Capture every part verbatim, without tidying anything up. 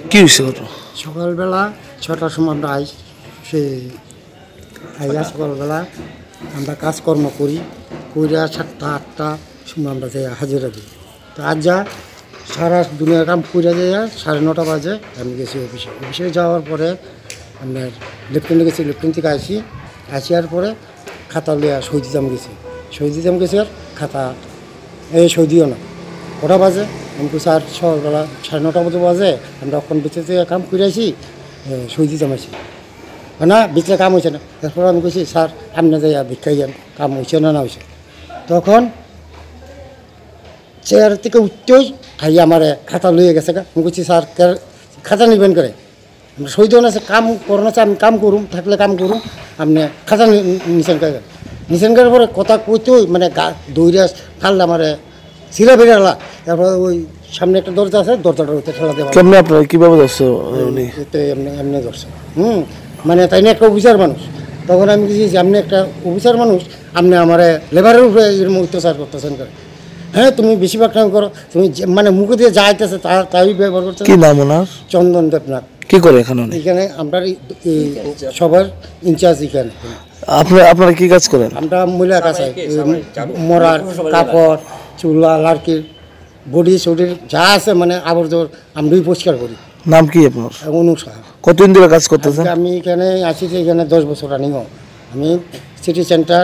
কি হয়েছে ওটা? সকালবেলা ছটার সময় আমরা আই সে আইয়া সকালবেলা আমরা কাজকর্ম করি কইরা সাতটা আটটা সময় আমরা যাই হাজিরা দিই। তো আজ যা সারা দুনিয়ার কাম কইরা যাইয়া সাড়ে নটা বাজে আমি গেছি অফিসে। অফিসে যাওয়ার পরে আপনার লেফটেন্টে গেছি, লেফটেন্ট থেকে আসি আসিয়ার পরে খাতা লিয়া সই দিতাম গেছি, সই দিতাম গেছি আর খাতা এই সই দিও না কটা বাজে আমি কইছি আর সকালবেলা সাড়ে নটা মতো বাজে আমরা এখন বেঁচে থেকে কাম করে আসি সই দিতাম আসি না ভিতরে কাম হয়েছে না। তারপর আমি কইছি স্যার আপনি যাইয়া ভিক্ষাই যান কাম হয়েছে না না হয়েছে। তখন চেয়ার থেকে উঠতেই ভাই আমার খাতা লইয়ে গেছে আমি কইছি স্যার খাতা নিবেন করে আমরা সই দেওয়া আছে কাম করুন আছে আমি কাম করুম থাকলে কাম করুম আপনি খাতা নিছেন করে নিছেন করার পরে কথা কইতেই মানে গা দৌড়ে ফাললে আমার ছিঁড়া বেড়ালা। তারপরে ওই সামনে একটা দরজা আছে দরজাটার উঠে ঠেলা দেওয়া কেমনি আপনার কীভাবে ধরছে এমনি এমনি ধরছে হুম মানে তাই না একটা অফিসার মানুষ। তখন আমি বুঝেছি আপনি একটা অফিসার মানুষ আপনি আমার লেবারের উপরে এরকম অত্যাচার করতেছেন করে হ্যাঁ তুমি বেশিরভাগ কাম করো তুমি মানে মুখে দিয়ে যা আইতেছে তা তাই ব্যবহার করতে। কি নাম ওনার? চন্দন দেবনাথ। কি করে এখানে? এখানে আমরা সবার ইনচার্জ এখানে। আপনারা আপনারা কি কাজ করেন? আমরা মহিলা কাজ মরার কাপড় চুলা লাড়কির বডি শরীর যা আছে মানে আবর্জর আমরাই পরিষ্কার করি। নাম কি আপনার? অনু সাহা। কতদিন ধরে কাজ করতেছেন? আমি এখানে আসি যে এখানে দশ বছর রানিং আমি সিটি সেন্টার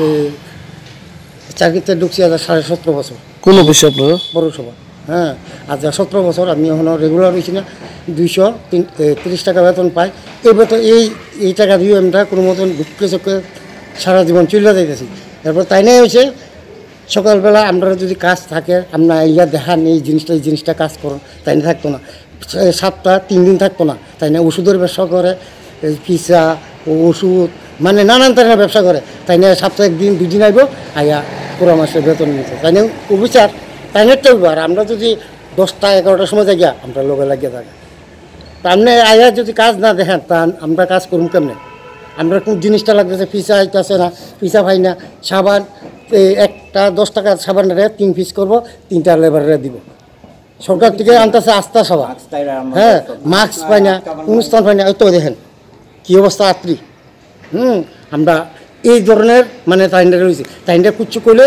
চাকরিতে ঢুকছি আজ সাড়ে সতেরো বছর। কোন অফিসে আপনার? পৌরসভা। হ্যাঁ আজ সতেরো বছর আমি এখনও রেগুলার হয়েছি না দুইশো তিন তিরিশ টাকা বেতন পাই। এই বেতন এই এই টাকা দিয়ে আমরা কোনো মতন ঢুকতে চোখে সারা জীবন চলে যাইতেছি। তারপর তাই নাই হয়েছে সকালবেলা আমরা যদি কাজ থাকে আপনার ইয়া দেখান এই জিনিসটা এই জিনিসটা কাজ করুন তাই না থাকতো না সপ্তাহ তিন দিন থাকতো না তাই না ওষুধের ব্যবসা করে পিসা ওষুধ মানে নানান ধরনের ব্যবসা করে তাই না সপ্তাহে একদিন দুই দিন আইব আইয়া পুরো মাসের বেতন নিতে তাই না অফিসার তাই না চলবো। আর আমরা যদি দশটা এগারোটার সময় যাই আমরা লোকে লাগিয়ে থাকি তা আপনি আইয়া যদি কাজ না দেখেন তা আমরা কাজ করুন কেমনে? আমরা কোন জিনিসটা লাগতেছে পিসা আইতেছে না পিসা পাই না সাবান একটা দশ টাকা সাবান তিন পিস করবো তিনটা লেবারে দিব সরকার থেকে আনতেছে আস্থা সভা হ্যাঁ মাস্ক পাই না অনুষ্ঠান পাই না ওই তো দেখেন কী অবস্থা আত্রি হুম আমরা এই ধরনের মানে তাইন্ডা রয়েছে তাইন্ডা কুচ্ছু করলে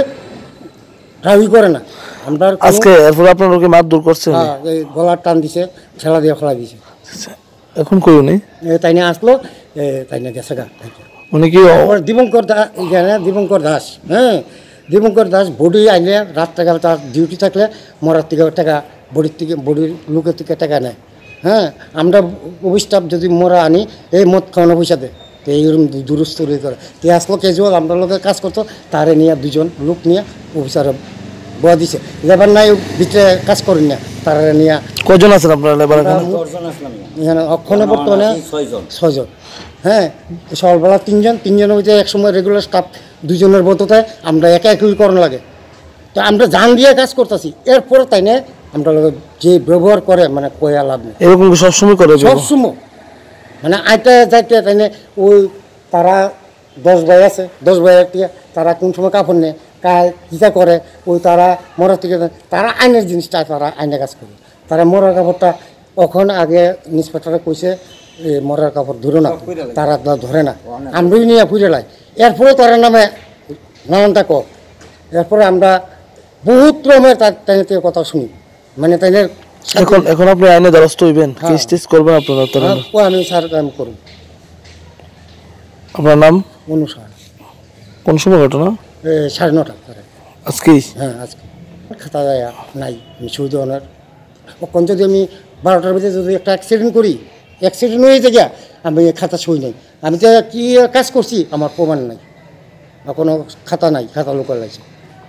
রাউই করে না আমরা আজকে এরপর আপনার লোকে মারধর করছে এই গলার টান দিছে ঠেলা দিয়ে ফেলা দিছে এখন কই উনি তাই না আসলো তাই না গেছে গা উনি কি দীপঙ্কর দাস এখানে দীপঙ্কর দাস হ্যাঁ দীপঙ্কর দাস বডি আইলে রাত টাকা তার ডিউটি থাকলে মরার থেকে টাকা বডির থেকে বডির লোকের থেকে টাকা নেয় হ্যাঁ আমরা অফিস্টাফ যদি মরা আনি এই মদ খাওয়ানো পয়সা দেয় তো এইরকম দুরস্ত করে তে আসলো ক্যাজুয়াল আমরা লোকের কাজ করতো তারে নিয়ে দুজন লোক নিয়ে অফিসার বয়া দিছে লেবার নাই ভিতরে কাজ করেন না তারা নিয়ে কজন আছেন আপনারা লেবার? এখানে অক্ষণে বর্তমানে ছয়জন হ্যাঁ সকালবেলা তিনজন তিনজনের মধ্যে একসময় রেগুলার স্টাফ দুজনের বদলতে আমরা একা একই করণ লাগে তো আমরা জান দিয়ে কাজ করতেছি এরপর তাই না আমরা যে ব্যবহার করে মানে কয়া লাভ নেই এরকম সবসময় করে সবসময় মানে আইটা যাইতে তাই না ওই তারা দশ ভাই আছে দশ ভাইয়ের থেকে তারা কোন সময় কাপড় নেয় কায় হিসা করে ওই তারা মরার থেকে তারা আইনের জিনিসটা তারা আইনে কাজ করে তারা মরার কাপড়টা কখন আগে ইন্সপেক্টরে কইছে মরার কাপড় ধরে না তারা ধরে না আমরাই নিয়ে ফুরে লাই এরপরে তারা নামে নানানটা কর এরপরে আমরা বহুত রকমের তার তাই থেকে কথা শুনি মানে তাই এখন এখন আপনি আইনে দ্বারস্থ হইবেন কেস টেস করবেন আপনারা? আমি স্যার আমি করব। আপনার নাম? অনুসার। কোন সময় ঘটনা? সাড়ে নটা আজকেই? হ্যাঁ আজকে খাতা যায় নাই মিশু ধরনের কখন যদি আমি বারোটার ভিতরে যদি একটা অ্যাক্সিডেন্ট করি অ্যাক্সিডেন্ট হয়ে যায় আমি খাতা সই নাই আমি তো কী কাজ করছি আমার প্রমাণ নাই কোনো খাতা নাই খাতা লোকাল লাগছে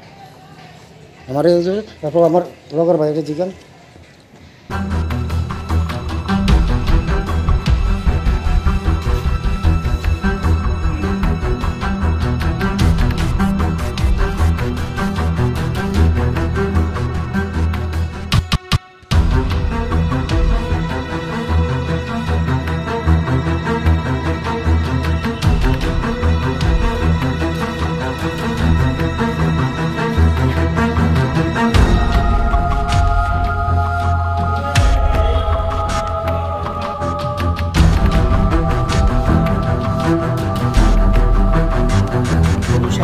আমার তারপর আমার লগের বাইরে জিজ্ঞান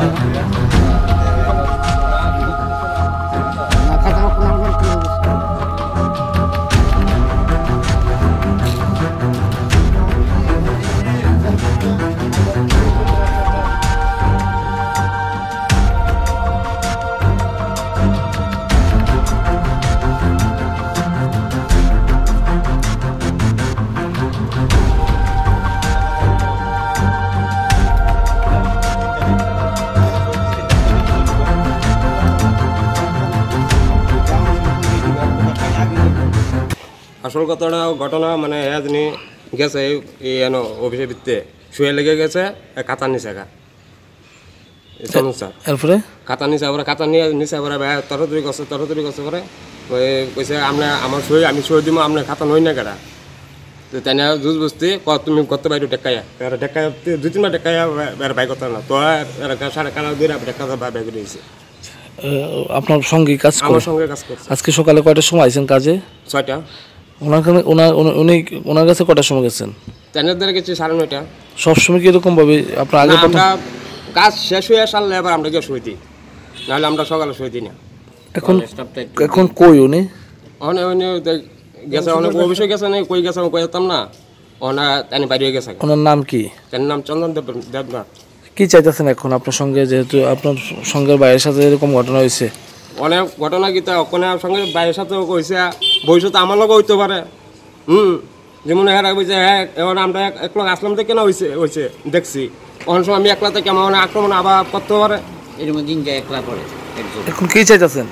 আসল ঘটনা ঘটনা মানে হ্যাঁ যিনি গেছে এই এনো অফিসের ভিত্তিতে শুয়ে লেগে গেছে কাতার নিচে গা স্যার এরপরে কাতার নিচে পরে কাতার নিয়ে নিচে পরে তরতরি করছে তরতরি করছে পরে ওই কইছে আমরা আমার সই আমি সই দিব আপনার খাতা নই না কেটা তো তাই না জুজ বুঝতে ক তুমি করতে পারি টেকাইয়া এরা টেকাইয়া দুই তিনবার টেকাইয়া এর বাই করতে না তো এরা সাড়ে কালা দুই টেকা বাই করে দিয়েছে আপনার সঙ্গে কাজ করে আমার সঙ্গে কাজ করছে আজকে সকালে কয়টার সময় আইছেন কাজে? ছয়টা। ওনার কাছে ওনার উনি ওনার কাছে কটার সময় গেছেন? তাদের দ্বারা গেছি সাড়ে নয়টা। সবসময় কি এরকম ভাবে আপনার আগে আমরা কাজ শেষ হয়ে আসলে এবার আমরা গিয়ে শুইতি, নাহলে আমরা সকালে শুইতি না। এখন এখন কই উনি? অনেক গেছে অনেক অবশ্যই গেছে না, কই গেছে কই যেতাম না। ওনা তানি বাইরে গেছে। ওনার নাম কি? তার নাম চন্দন দেব দেবনাথ। কি চাইতেছেন এখন আপনার সঙ্গে, যেহেতু আপনার সঙ্গের বাইরের সাথে এরকম ঘটনা হয়েছে? অনেক ঘটনা কি তা ওখানে সঙ্গে বাইরের সাথেও কইছে, ভবিষ্যতে আমার লগও হইতে পারে। হুম, যেমন এরা বলছে হ্যাঁ এবার আমরা এক লোক আসলাম থেকে কেন হয়েছে হয়েছে দেখছি, অনেক সময় আমি একলা থেকে আমার আক্রমণ আবার করতে পারে। এর মধ্যে একলা করে এখন কি চাইতেছেন?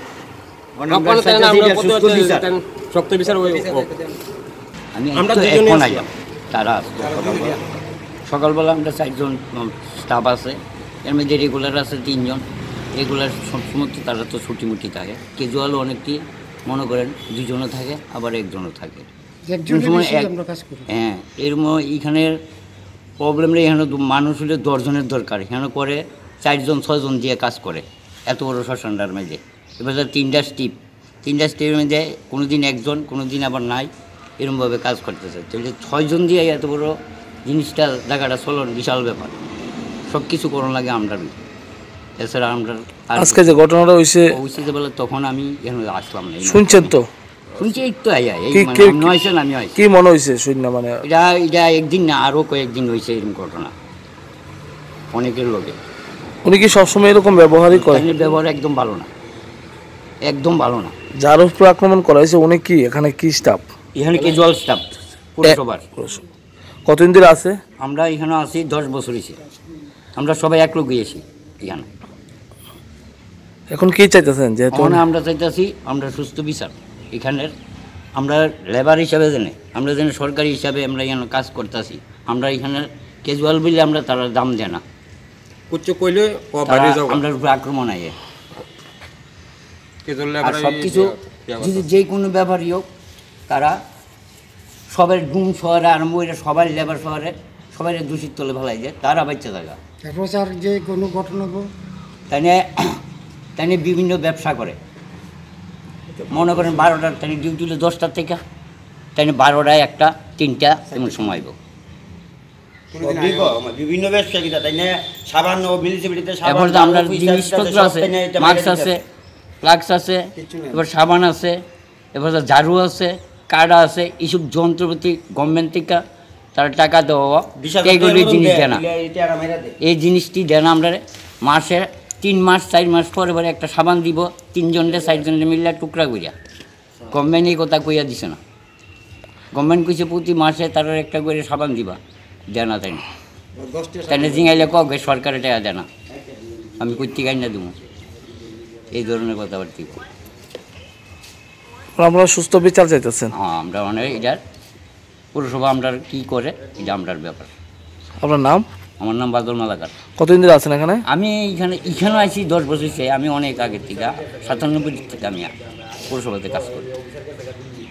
শক্ত বিচার আমরা তারা সকালবেলা আমরা চারজন স্টাফ আছে, এর মধ্যে রেগুলার আছে তিনজন। রেগুলার সবসময় তো তারা তো ছুটিমুটি থাকে, ক্যাজুয়ালও অনেকটি মনে করেন দুজনও থাকে, আবার একজনও থাকে। হ্যাঁ, এর এইখানের প্রবলেমটা এখানে মানুষ হলে দশজনের দরকার, এখানে করে চারজন ছয়জন দিয়ে কাজ করে এত বড় শ্মশানটার মধ্যে। এবার তিনটা স্টিপ তিনটা স্টিপের মধ্যে কোনো দিন একজন, কোনো দিন আবার নাই, এরকমভাবে কাজ করতেছে। তাহলে ছয়জন দিয়ে এত বড় জিনিসটা জায়গাটা চলন বিশাল ব্যাপার, সব কিছু করণ লাগে আমরা। এছাড়া আমরা আজকে যে ঘটনাটা হয়েছে হয়েছে যে বলে তখন আমি এখানে আসলাম না। শুনছেন তো? শুনছি এই তো আই এই নয়ছে না, আমি কি মনে হয়েছে শুননা? মানে এটা এটা একদিন না আরও কয়েকদিন হয়েছে এরকম ঘটনা অনেকের লোকে। উনি কি সবসময় এরকম ব্যবহারই করে? ব্যবহার একদম ভালো না, একদম ভালো না। যার উপর আক্রমণ করা হয়েছে উনি কি এখানে কি স্টাফ? এখানে ক্যাজুয়াল স্টাফ পুরসভার। কতদিন ধরে আছে? আমরা এখানে আছি দশ বছর হয়েছে, আমরা সবাই এক লোক গিয়েছি এখানে। এখন কি চাইতেছেন? যেহেতু আমরা চাইতেছি আমরা সুস্থ বিচার এখানের, আমরা লেবার হিসাবে জেনে আমরা যেন সরকারি হিসাবে আমরা এখানে কাজ করতেছি। আমরা এখানে ক্যাজুয়াল বলে আমরা তারা দাম দেয় না, আমরা উপরে আক্রমণ আয়। আর সব কিছু যদি যে কোনো ব্যাপারই হোক, তারা সবাই গুম শহরে আরম্ভ করে সবাই লেবার শহরে সবাই দূষিত তলে ফেলাই যায়, তারা বাচ্চা জায়গা। তারপর স্যার যে কোনো ঘটনা তাই নিয়ে তাই নিয়ে বিভিন্ন ব্যবসা করে। মনে করেন বারোটার তাই ডিউটি হলো দশটার থেকে, তাই নিয়ে বারোটায় একটা তিনটা এমন সময় বিভিন্ন ব্যবসা কিনা তাই না, সাবান ও মিউনিসিপ্যালিটিতে এখন তো আমরা জিনিসপত্র আছে, মাস্ক আছে, ফ্লাক্স আছে, এবার সাবান আছে, এবার ঝাড়ু আছে, কার্ডা আছে, এইসব যন্ত্রপাতি গভর্নমেন্ট থেকে তারা টাকা দেওয়া এইগুলি জিনিস দেয় না। এই জিনিসটি দেয় না আমরা। মাসে তিন মাস চার মাস পরে পরে একটা সাবান দিব, তিনজনরে চারজনরে মিললে টুকরা করিয়া। গভর্নমেন্ট এই কথা কইয়া দিছে না, গভর্নমেন্ট কইছে প্রতি মাসে তারা একটা করে সাবান দিবা, দেয় না। তাই না তাই না জিঙাইলে কক সরকারে টাকা দেয় না, আমি করতে গাই না দেবো, এই ধরনের কথাবার্তি। আমরা সুস্থ বিচার চাইতেছেন? হ্যাঁ, আমরা মানে এটার পুরসভা আমরা কি করে এটা আমরার ব্যাপার। আপনার নাম? আমার নাম বাদল মালাকার। কতদিন ধরে আছেন এখানে? আমি এখানে এখানে আছি দশ বছর, আমি অনেক আগের থেকে সাতানব্বই থেকে আমি পুরসভাতে কাজ করি।